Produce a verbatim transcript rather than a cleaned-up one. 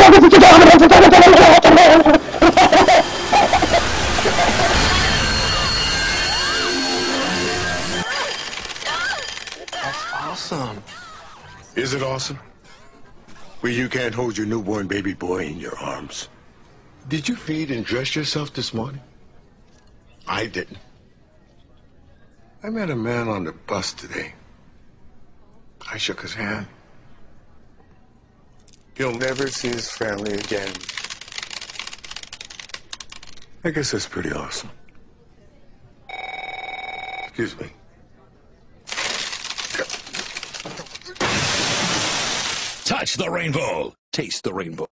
Awesome. Is it awesome? Well, you can't hold your newborn baby boy in your arms. Did you feed and dress yourself this morning? I didn't. I met a man on the bus today. I shook his hand. He'll never see his family again. I guess that's pretty awesome. Excuse me. Touch the rainbow. Taste the rainbow.